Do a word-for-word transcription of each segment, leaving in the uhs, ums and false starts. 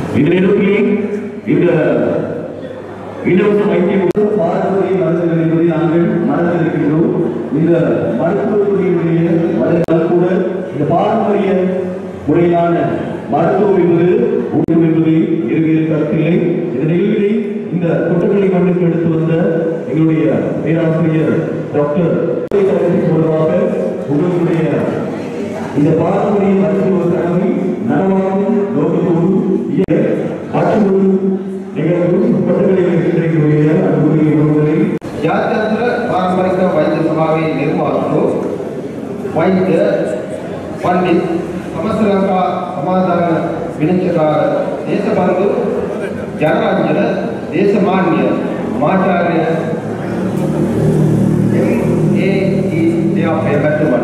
இந்த நேரத்தில் இந்த இலவச வைத்திய பாரம்பரிய மருத்துவர்கள் என்பதை நாங்கள் மறந்திருக்கின்றோம். இந்த மருத்துவத்துறையுடைய வளர்ந்தால் கூட இந்த பாரம்பரிய முறையிலான மருத்துவம் என்பது ஊக்கம் என்பதை இறுதியில் கருத்தில்லை. இந்த நிலையிலே இந்த கொட்டுக்களை மண்ணுக்கு எடுத்து வந்த எங்களுடைய பேராசிரியர் டாக்டர் மூலமாக உங்களுடைய இந்த பாரம்பரிய மருத்துவ கனவை நனவாகும் நோக்கத்தோடு மற்றொரு நிகழ்வு கொட்டுக்களை எங்களுடைய அன்புடைய உறவுகளை ಜಾತ್ಯಂತರ ಪಾರಂಪರಿಕ ವೈದ್ಯ ಸಭಾವೆ ನಿರ್ವಾಹಕರು ವೈದ್ಯ ಪಂಡಿತ್ ಸಮಸ್ತ ಲಂಕಾ ಸಮಾಧಾನ ವಿನಂಚಕಾರ ದೇಶಬಂಧು ಜನರಂಜನ ದೇಶಮಾನ್ಯ ಮಾಚಾರ್ಯ M A E Devappa Bettamatha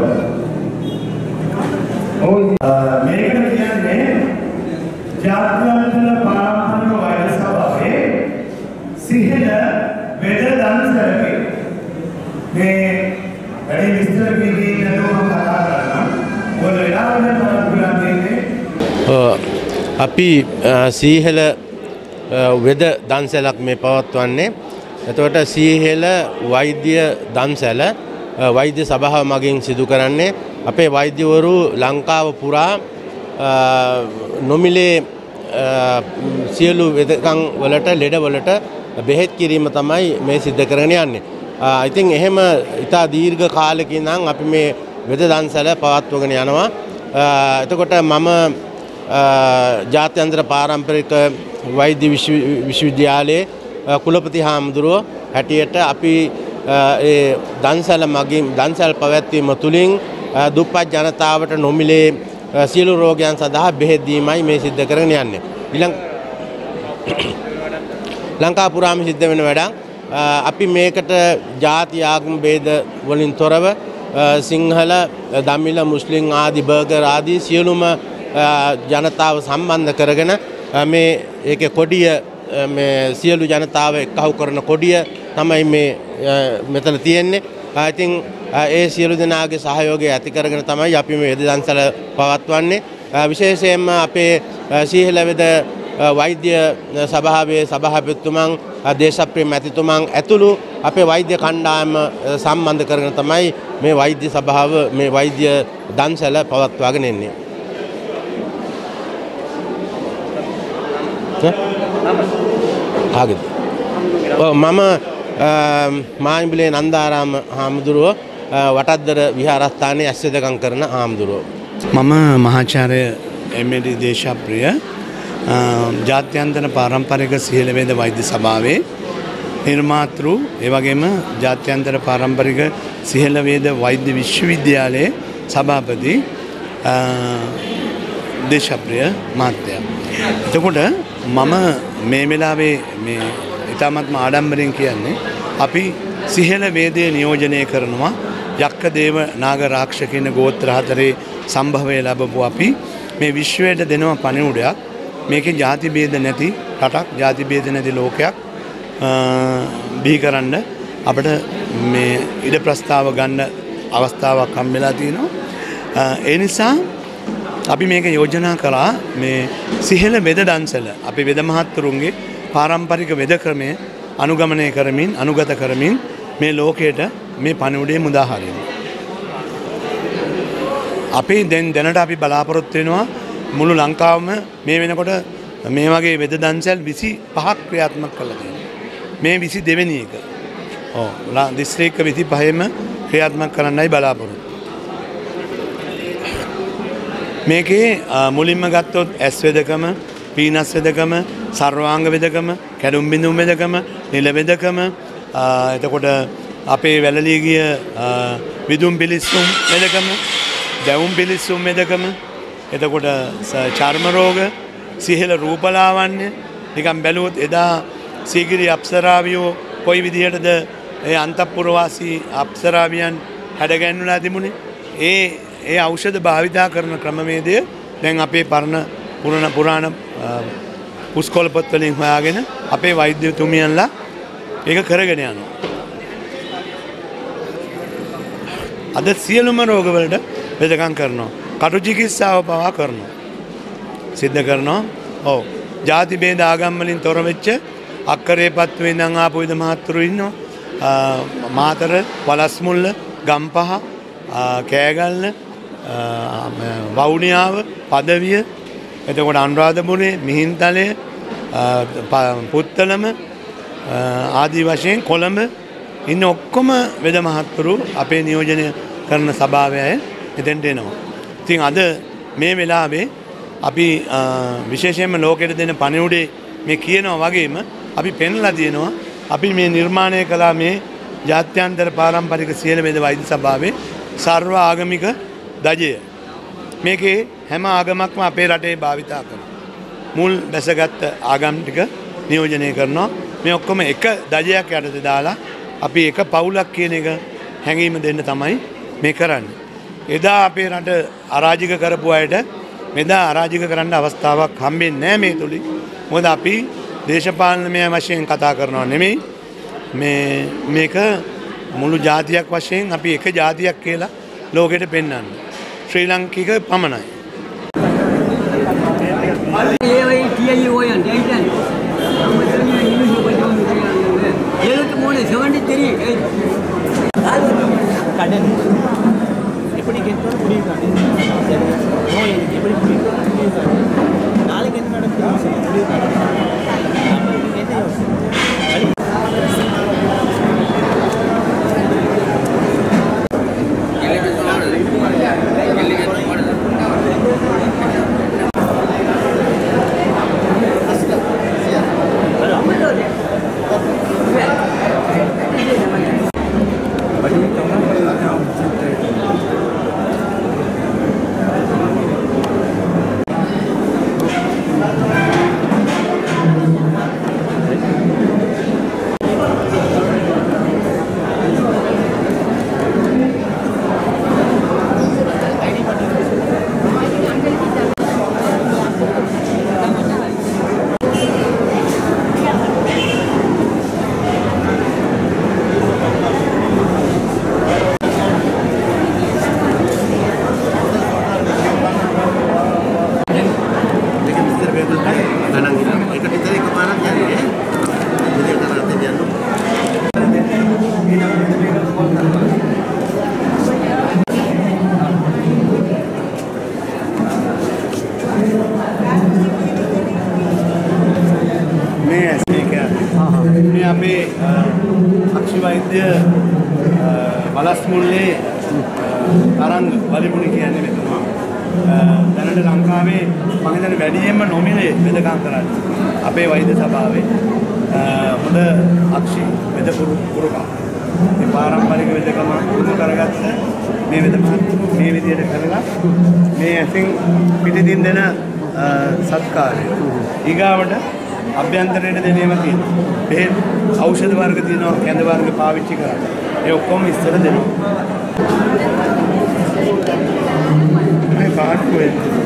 මේකට කියන්නේ ජාත්‍යන්තර පාරම්පරික වෛද්‍ය සභාවේ සිහින වෙද දන්සලකේ මේ වැඩි විස්තර කිව්වේ නේද මම කතා කරනවා ඔය වෙලාවට මම පුරා දෙන්නේ අපි සීහෙල වෙද දන්සැලක් මේ පවත්වන්නේ. එතකොට සීහෙල වෛද්‍ය දන්සැල වෛද්‍ය සභාව මගින් සිදු කරන්නේ අපේ වෛද්‍යවරු ලංකාව පුරා නොමිලේ සියලු වෙදකම් වලට ලෙඩ වලට බෙහෙත් කිරීම තමයි මේ සිද්ධ කරගෙන යන්නේ. ඉතින් එහෙම ඉතා දීර්ඝ කාලෙකින් නම් අපි මේ වෙද දන්සැල පවත්වගෙන යනවා. එතකොට මම ජාත්‍යන්තර පාරම්පරික වෛද්‍ය විශ්වවිද්‍යාලයේ කුලපති හාමුදුරුවෝ හැටියට අපි ඒ දන්සැල මගින් දන්සැල් පැවැත්වීම තුළින් දුප්පත් ජනතාවට නොමිලේ සියලු රෝගයන් සඳහා බෙහෙත් දීමයි මේ සිද්ධ කරගෙන යන්නේ. ඊළඟ ලංකා පුරාම සිද්ධ වෙන වැඩක්. අපි මේකට ජාති ආගම ભેද වලින් තොරව සිංහල, දමිළ, මුස්ලිම් ආදී බර්ගර් ආදී සියලුම ජනතාව සම්බන්ධ කරගෙන මේ ඒකේ කොඩිය මේ සියලු ජනතාව එක්කහු කරන කොඩිය තමයි මේ මෙතන තියෙන්නේ. ඉතින් ඒ සියලු දෙනාගේ සහයෝගය ඇති කරගෙන තමයි අපි මේ වෙද දන්සැල පවත්වන්නේ. විශේෂයෙන්ම අපේ සීහෙල වෙද වෛද්‍ය සභාවේ සභාපතිතුමන්, දේශප්‍රිය මැතිතුමන් ඇතුළු අපේ වෛද්‍ය කණ්ඩායම සම්බන්ධ කරගෙන තමයි මේ වෛද්‍ය සභාව මේ වෛද්‍ය දන්සැල පවත්වාගෙන එන්නේ. ආගෙද මම මායිම්බලේ නන්දාරාම හාමුදුරුව වටද්දර විහාරස්ථානයේ ඇස්වැදකම් කරන හාමුදුරුව. මම මහාචාර්ය එම් එල් දේශප්‍රිය ජාත්‍යන්තර පාරම්පරික සිහිල වේද වෛද්‍ය සභාවේ නිර්මාතෘ ඒ වගේම ජාත්‍යන්තර පාරම්පරික සිහිල වේද වෛද්‍ය විශ්වවිද්‍යාලයේ සභාපති දේශප්‍රිය මහත්තයා. එතකොට මම මේ වෙලාවේ මේ ඉතාමත්ම ආඩම්බරෙන් කියන්නේ අපි සිහිල වේදයේ නියෝජනය කරනවා යක්ක දේව නාග රාක්ෂ කියන ගෝත්‍ර හතරේ සම්භවය ලැබපු අපි මේ විශ්වයට දෙනවා පණිවුඩයක්. මේකේ ಜಾති ભેද නැති රටක්, ಜಾති ભેද නැති ලෝකයක් බිහි කරන්න අපිට මේ ඉඩ ප්‍රස්තාව ගන්න අවස්ථාවක් හම්බෙලා තිනවා. ඒ නිසා අපි මේක යෝජනා කළා මේ සිහිල වෙද දන්සැල අපි වෙද මහත්තුරුන්ගේ පාරම්පරික වෙද ක්‍රමය අනුගමනය කරමින් අනුගත කරමින් මේ ලෝකයට මේ පණිවුඩය මුදා හරින්න. අපි දැන් දැනට අපි බලාපොරොත්තු වෙනවා මුළු ලංකාවම මේ වෙනකොට මේ වගේ වෙද දන්සැල් විසි පහක් ක්‍රියාත්මක කරලා තියෙනවා. මේ විසි දෙවෙනි එක. ඔව් දිස්ත්‍රික්ක විසි පහෙම ක්‍රියාත්මක කරන්නයි බලාපොරොත්තු. මේකේ මුලින්ම ගත්තොත් ඇස් වෙදකම, පීනස් වෙදකම, සර්වාංග වෙදකම, කැඩුම් බිඳුම් වෙදකම, නිල වෙදකම, එතකොට අපේ වැළලී ගිය විදුම් පිලිස්සුම් වෙදකම, දැවුම් පිලිස්සුම් වෙදකම, එතකොට චර්ම රෝග, සිහිල රූපලාවන්‍ය, නිකන් බැලුවොත් එදා සීගිරි අප්සරාවියෝ කොයි විදිහටද ඒ අන්තපුරවාසී අප්සරාවියන් හැඩගැන්වලා තිබුණේ. ඒ ඒ ඖෂධ භාවිතා කරන ක්‍රමවේදය දැන් අපේ පරණ පුරණ පුරාණ පුස්කොළ පොත් වලින් හොයාගෙන අපේ වෛද්‍යතුමියන්ලා ඒක කරගෙන යනවා. අද සියලුම රෝගවලට වෙදකම් කරනවා. කටු චිකිත්සාව පවා කරනවා. සිද්ධ කරනවා. ඔව්. ಜಾති ભેද ආගම් වලින් තොර වෙච්ච අක්කරේපත්තුවේ ඉඳන් ආපු විද මහත්තුරු ඉන්නවා. මාතර, වලස්මුල්ල, ගම්පහ, කෑගල්ල, වවුනියාව, පදවිය, එතකොට අනුරාධපුරේ, මිහින්තලය, පුත්තලම ආදී වශයෙන් කොළඹ ඉන්න ඔක්කොම වෙද මහත්තුරු අපේ නියෝජනය කරන සභාවේ අය එතෙන්ට එනවා. ඉතින් අද මේ වෙලාවේ අපි විශේෂයෙන්ම ලෝකෙට දෙන පණිවුඩේ මේ කියනවා වගේම අපි පෙන්ලා තියෙනවා අපි මේ නිර්මාණය කළා මේ ජාත්‍යන්තර පාරම්පරික සියල වේද වෛද්‍ය සභාවේ සර්ව ආගමික දජය. මේකේ හැම ආගමක්ම අපේ රටේ භාවිතා කරනවා. මුල් බැසගත් ආගම් ටික නියෝජනය කරනවා. මේ ඔක්කොම එක දජයක් යටතේ දාලා අපි එක පවුලක් කියන එක හැඟීම දෙන්න තමයි මේ කරන්නේ. එදා අපේ රට අරාජික කරපු අයට මෙදා අරාජික කරන්න අවස්ථාවක් හම්බෙන්නේ නැහැ මේ තුලින්. මොකද අපි දේශපාලනමය වශයෙන් කතා කරනවා නෙමෙයි. මේ මේක මුළු ජාතියක් වශයෙන් අපි එක ජාතියක් කියලා ලෝකෙට පෙන්වන්නේ. ශ්‍රී ලංකික පමණයි. எப்படி கேட்டாலும் முடியுது நோய் எப்படி முடியுது நாளைக்கு என்ன நடக்குது முடியுது මේ අපේ අක්ෂි වෛද්‍ය වලස්මුල්ලේ තරංග වලිමුණි කියන්නේ මෙතන. දැනට ලංකාවේ මම හිතන්නේ වැඩියෙන්ම නොමිලේ වෙදකම් කරන්නේ අපේ වෛද්‍ය සභාවේ හොඳ අක්ෂි වෙද පුරුකා. මේ පාරම්පරික වෙදකම පුරුදු කරගත්ත මේ වෙද මහත්තුරු මේ විදියට කරලා මේ ඇසින් පිටින් දෙන සත්කාරය. ඊගාවට අභ්‍යන්තරයට දෙනේම තියෙනවා. ඒ ඖෂධ වර්ග තියෙනවා, කැඳ වර්ග පාවිච්චි කරන්න. ඒ ඔක්කොම ඉස්සර දෙනවා. මේ කාට් කොහෙද?